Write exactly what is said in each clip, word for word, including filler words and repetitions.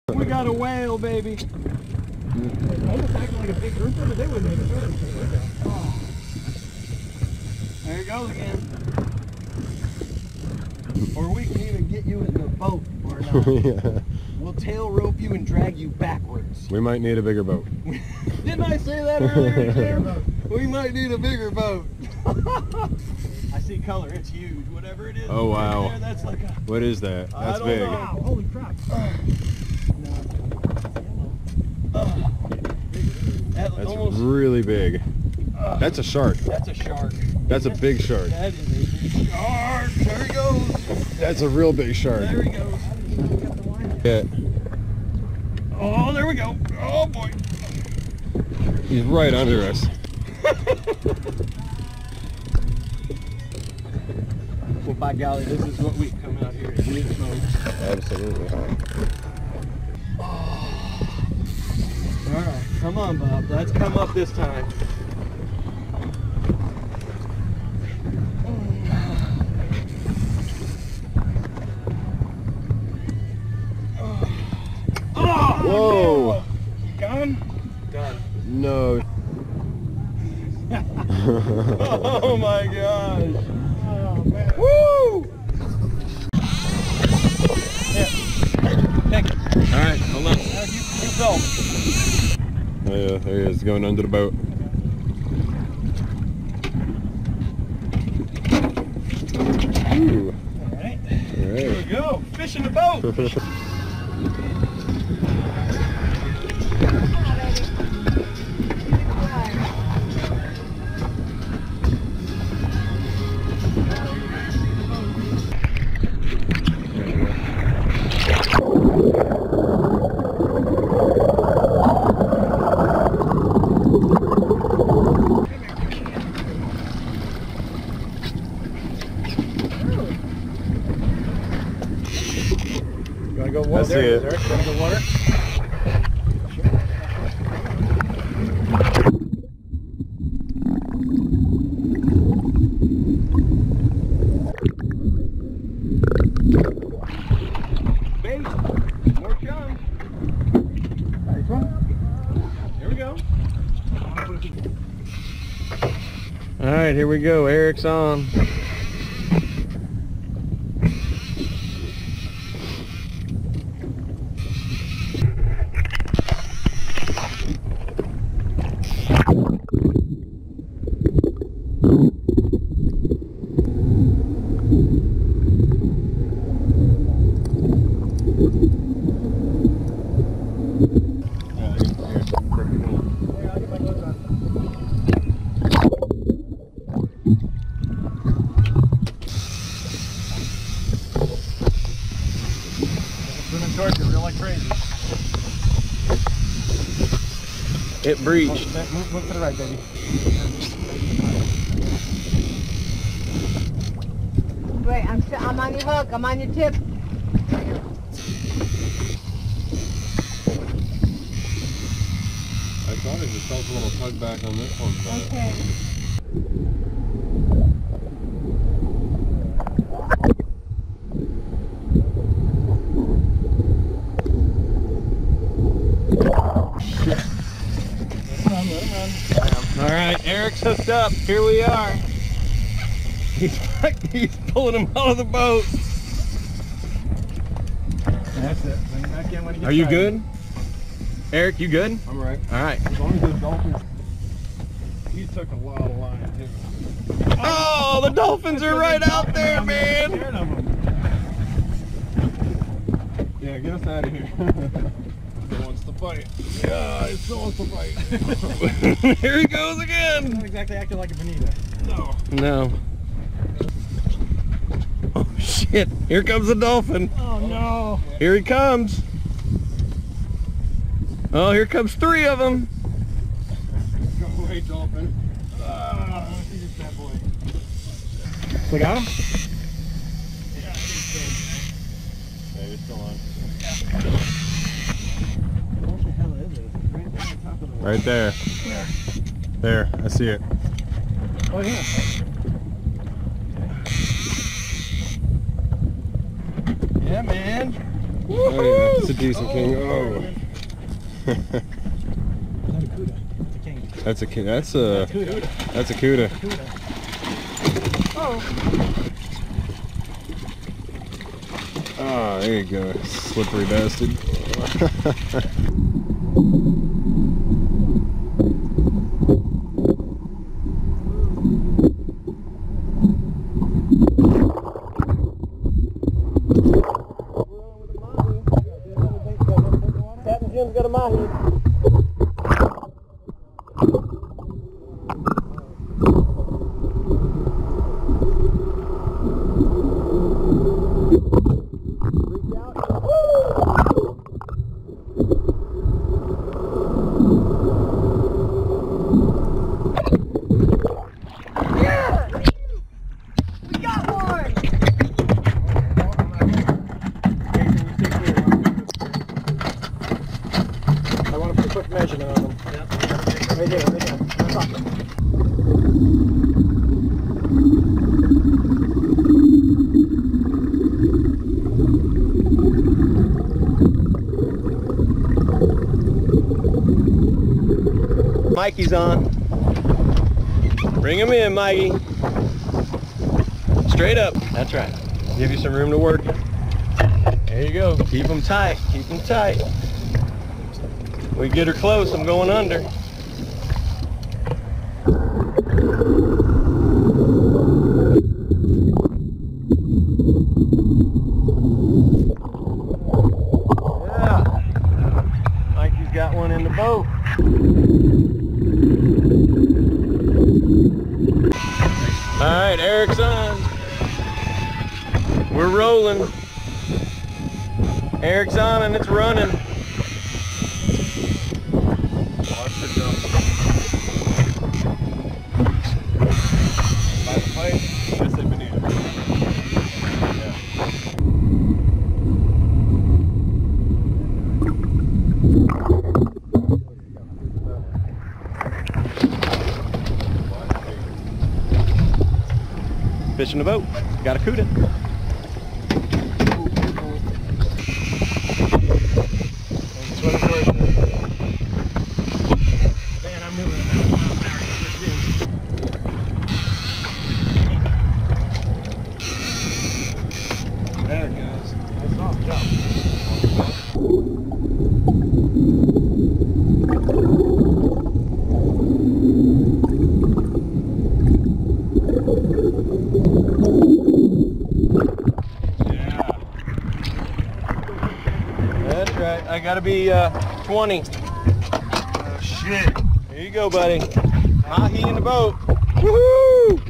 We got a whale, baby. Almost acting like a big grouper, but they wouldn't even hurt it. Oh. There he goes again. Or we can even get you in the boat or not. Yeah. We'll tail rope you and drag you backwards. We might need a bigger boat. Didn't I say that earlier, Jim? We might need a bigger boat. I see color. It's huge. Whatever it is. Oh, wow. Right there, that's like a, what is that? That's I don't big. know. Wow, holy crap. Uh, no. uh, that That's almost, really big. uh, That's a shark. That's a shark. That's a big shark. That is a big shark. There he goes. That's a real big shark. There he goes. Yeah. Oh, there we go. Oh, boy. He's right under us. Well, by golly, this is what we come out here to do, folks. Absolutely. Oh. All right, come on, Bob. Let's come up this time. Oh. Whoa! Done? Done. No. Oh my gosh. Oh man. Woo! Yeah. Take it. Alright, hold on. Now you, you go. Oh yeah, there he is, going under the boat. Ooh. Alright. Alright. Here we go. Fish in the boat. Go water. I see it. There. Wanna go water? Bait. More chum. Nice one. Here we go. All right, here we go. Eric's on. It breached. Move, move to the right, baby. Wait, I'm I'm on your hook. I'm on your tip. I thought it just felt a little tug back on this one. But okay. Alright, Eric's hooked up. Here we are. He's, he's pulling him out of the boat. That's it. Bring him back in when he gets are you tired. good? Eric, you good? I'm right. Alright. As long as those dolphins. He took a lot of line too. Oh, the dolphins are right out there, man! Scared of them. Yeah, get us out of here. He wants to fight. Yeah, he still wants to fight. Here he goes again! Not exactly acting like a bonita. No. No. Oh shit, here comes the dolphin. Oh no. Here he comes. Oh, here comes three of them. Go away, dolphin. Ah, he's a bad boy. We got him? Yeah, he's Yeah, you're still on. What the hell is it? Right there on top of the Right there. There, I see it. Oh yeah. Yeah, man. Oh yeah, it's a decent oh. king. Oh. That's a king. That's a. That's a cuda. Oh. Oh, there you go, slippery bastard. Captain Jim's got a mahi. Measurement on them. Yep. Right here, right here. Mikey's on. Bring him in, Mikey. Straight up. That's right. Give you some room to work. There you go. Keep them tight. Keep them tight. We get her close, I'm going under. Yeah. Mikey's got one in the boat. All right, Eric's on. We're rolling. Eric's on and it's running. Fishing the boat. Got a cuda. Man, I'm moving. There it goes. That's off jump. I gotta be uh, twenty. Oh shit. There you go, buddy. Mahi in the boat. Woohoo!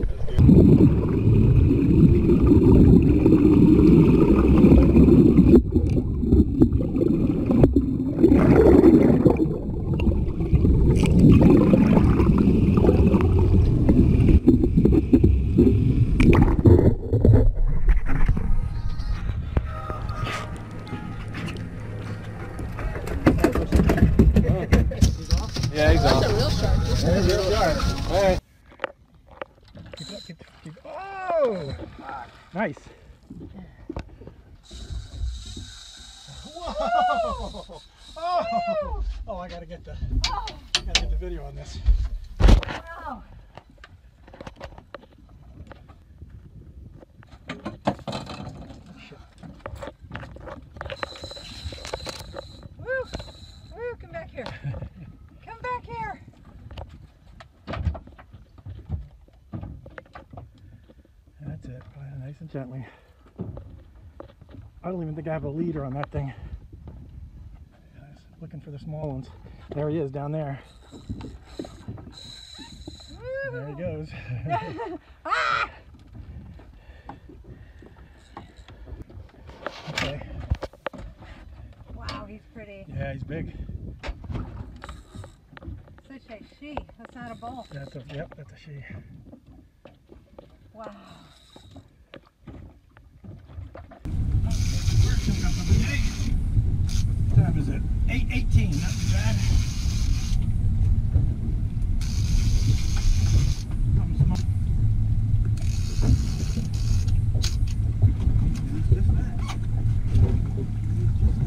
Yeah, he's off. That's a real shark. That's a real shark. All right. Keep it up, keep it up, keep it up. Oh! Nice. Whoa! Oh! Oh, I gotta get the, oh. gotta get the video on this. Oh. Woo! Woo! Come back here. Come back here. That's it. Play nice and gently. I don't even think I have a leader on that thing. I was looking for the small ones. There he is down there. Woo. There he goes. Ah! Okay. Wow, he's pretty. Yeah, he's big. Such a she. That's not a bull. That's a, yep, that's a she. Wow. What time is it? eight eighteen, not too bad. Just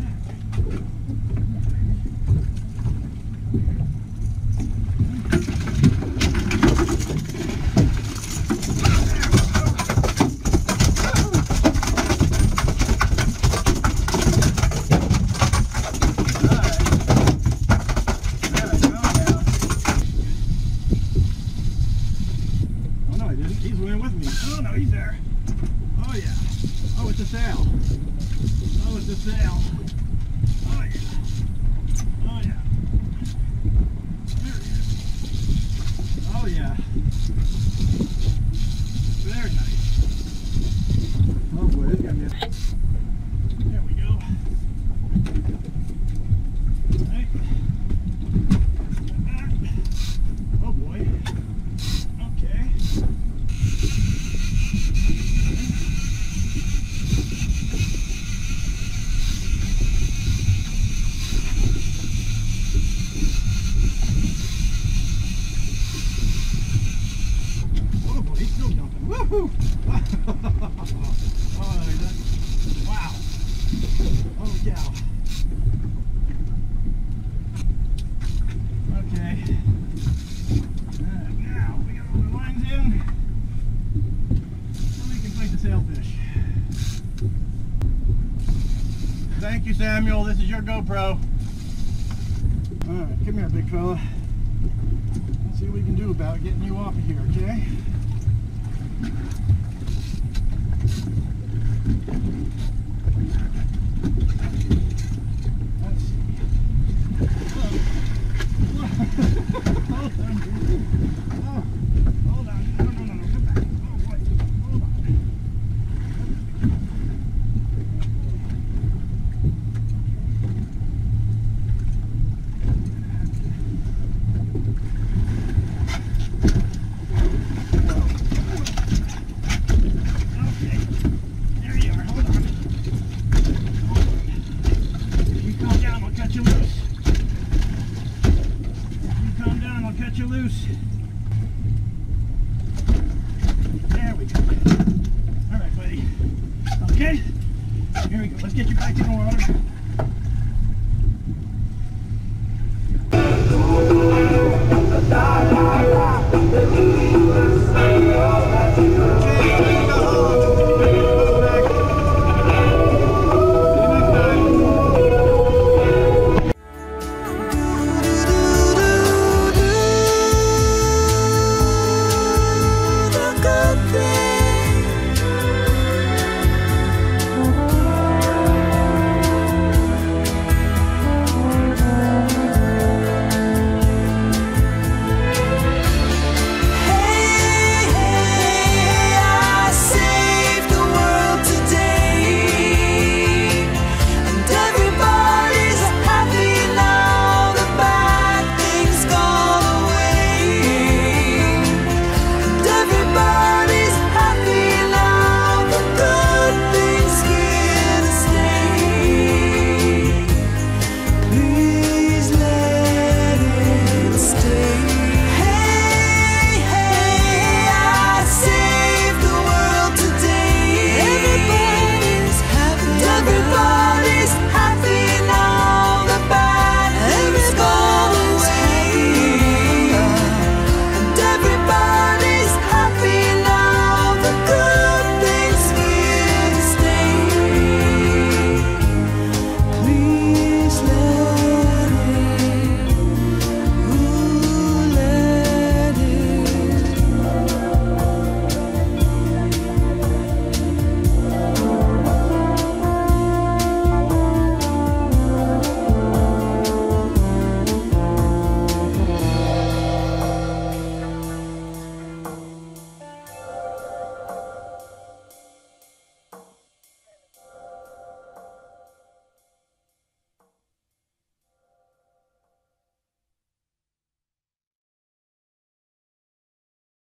Woo! Oh, that, wow. Holy cow. Okay. Alright, now we got all the lines in. So we can fight the sailfish. Thank you, Samuel. This is your GoPro. Alright, come here, big fella. Let's see what we can do about getting you off of here, okay? Let's see. Hold on. Oh, hold on. No, no, no, no. Come back. Oh, boy. Hold on. Okay. There you are. Hold on. Hold on. If you calm down, I'll cut you loose. If you calm down, I'll cut you loose. There we go. All right, buddy. Okay. Here we go. Let's get you back in the water.